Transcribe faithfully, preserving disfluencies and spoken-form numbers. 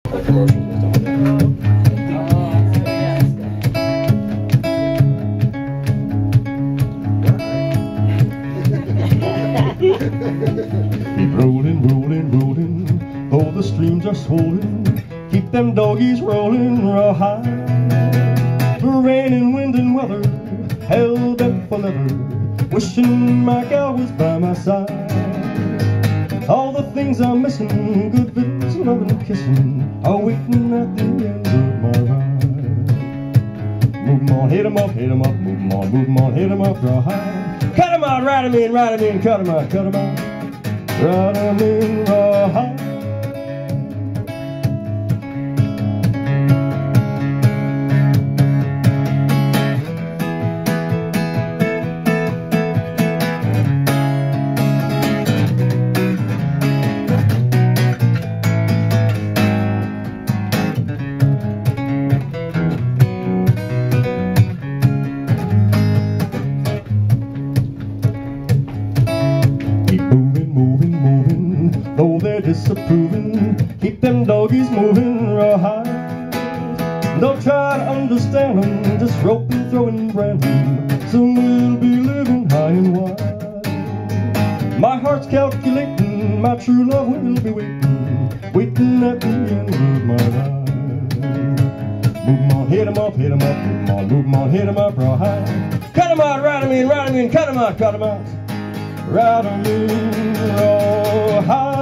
Like commercials and stuff like that. Keep rolling, rolling, rolling, though the streams are swollen. Keep them doggies rolling real high. For rain and wind and weather, hell bent for leather, wishing my gal was by my side. All the things I'm missing, good bits of love and kissing, are waiting at the end of my ride. Move 'em on, hit 'em up, hit 'em up, move 'em on, move 'em on, hit 'em up real high. Cut 'em out, ride 'em in, ride 'em in, cut 'em out, cut 'em out, ride 'em in real high. Moving, moving, moving, though they're disapproving, keep them doggies moving real high. Don't try to understand them, just rope and throw and brand them, soon we'll be living high and wide. My heart's calculating, my true love will be waiting, waiting at the end of my ride. Move 'em on, hit 'em up, hit 'em up, move 'em on, move 'em on, hit 'em up real high. Cut 'em out, ride 'em in, ride 'em in, cut 'em out, cut 'em out, ride 'em in real high.